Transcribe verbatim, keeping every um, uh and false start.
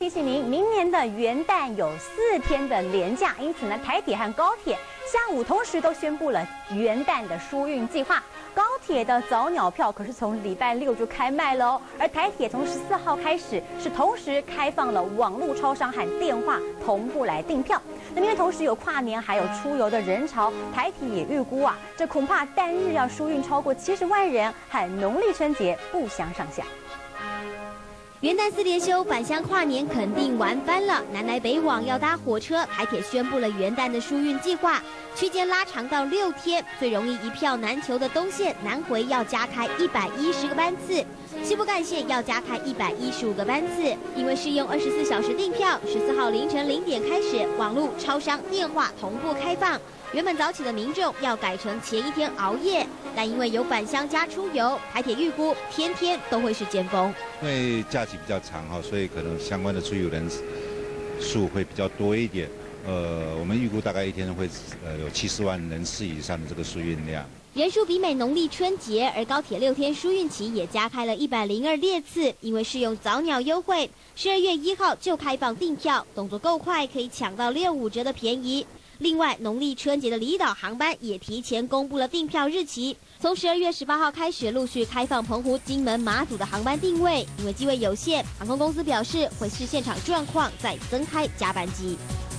提醒您，明年的元旦有四天的连假，因此呢，台铁和高铁下午同时都宣布了元旦的疏运计划。高铁的早鸟票可是从礼拜六就开卖了哦，而台铁从十四号开始是同时开放了网络超商和电话同步来订票。那因为同时有跨年还有出游的人潮，台铁也预估啊，这恐怕单日要疏运超过七十万人，和农历春节不相上下。 元旦四连休，返乡跨年肯定玩翻了。南来北往要搭火车，台铁宣布了元旦的疏运计划，区间拉长到六天。最容易一票难求的东线南回要加开一百一十个班次，西部干线要加开一百一十五个班次。因为适用二十四小时订票，十四号凌晨零点开始，网络、超商、电话同步开放。 原本早起的民众要改成前一天熬夜，但因为有返乡加出游，台铁预估天天都会是尖峰。 因为假期比较长哈，所以可能相关的出游人数会比较多一点。呃，我们预估大概一天会呃有七十万人次以上的这个输运量。 人数比美农历春节，而高铁六天疏运期也加开了一百零二列次，因为适用早鸟优惠，十二月一号就开放订票，动作够快，可以抢到六五折的便宜。 另外，农历春节的离岛航班也提前公布了订票日期，从十二月十八号开始陆续开放澎湖、金门、马祖的航班定位。因为机位有限，航空公司表示会视现场状况再增开加班机。